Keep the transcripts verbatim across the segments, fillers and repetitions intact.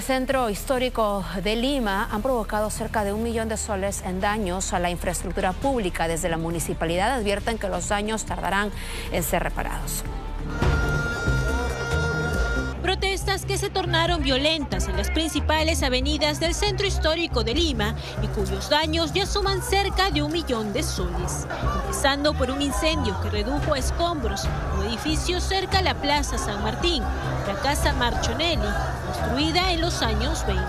El Centro Histórico de Lima han provocado cerca de un millón de soles en daños a la infraestructura pública. Desde la municipalidad advierten que los daños tardarán en ser reparados. Protestas que se tornaron violentas en las principales avenidas del centro histórico de Lima y cuyos daños ya suman cerca de un millón de soles. Empezando por un incendio que redujo a escombros un edificio cerca a la Plaza San Martín, la Casa Marchonelli, construida en los años veinte.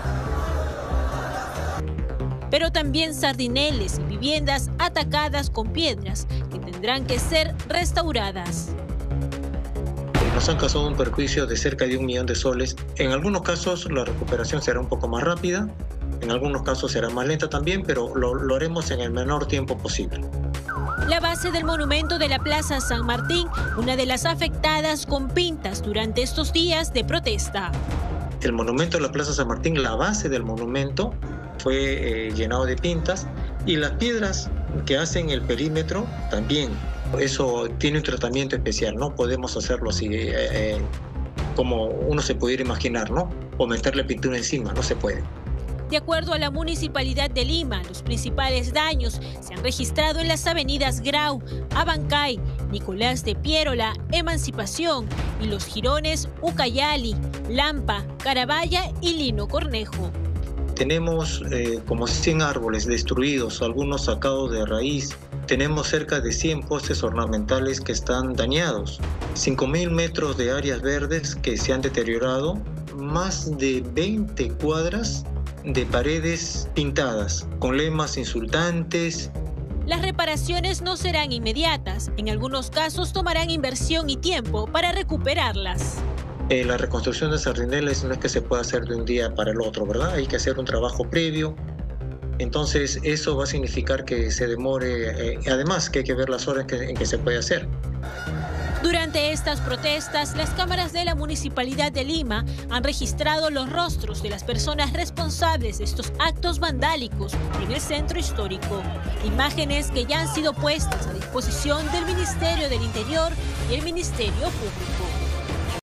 Pero también sardineles y viviendas atacadas con piedras que tendrán que ser restauradas. Nos han causado un perjuicio de cerca de un millón de soles. En algunos casos la recuperación será un poco más rápida, en algunos casos será más lenta también, pero lo, lo haremos en el menor tiempo posible. La base del monumento de la Plaza San Martín, una de las afectadas con pintas durante estos días de protesta. El monumento de la Plaza San Martín, la base del monumento, fue eh, llenado de pintas y las piedras que hacen el perímetro también. Eso tiene un tratamiento especial, no podemos hacerlo así eh, eh, como uno se pudiera imaginar, ¿no? O meterle pintura encima, no se puede. De acuerdo a la Municipalidad de Lima, los principales daños se han registrado en las avenidas Grau, Abancay, Nicolás de Piérola, Emancipación y los jirones Ucayali, Lampa, Carabaya y Lino Cornejo. Tenemos eh, como cien árboles destruidos, algunos sacados de raíz. Tenemos cerca de cien postes ornamentales que están dañados, cinco mil metros de áreas verdes que se han deteriorado, más de veinte cuadras de paredes pintadas con lemas insultantes. Las reparaciones no serán inmediatas, en algunos casos tomarán inversión y tiempo para recuperarlas. Eh, la reconstrucción de sardineles no es que se pueda hacer de un día para el otro, ¿verdad? Hay que hacer un trabajo previo. Entonces eso va a significar que se demore, eh, además que hay que ver las horas en que, en que se puede hacer. Durante estas protestas, las cámaras de la Municipalidad de Lima han registrado los rostros de las personas responsables de estos actos vandálicos en el centro histórico. Imágenes que ya han sido puestas a disposición del Ministerio del Interior y el Ministerio Público.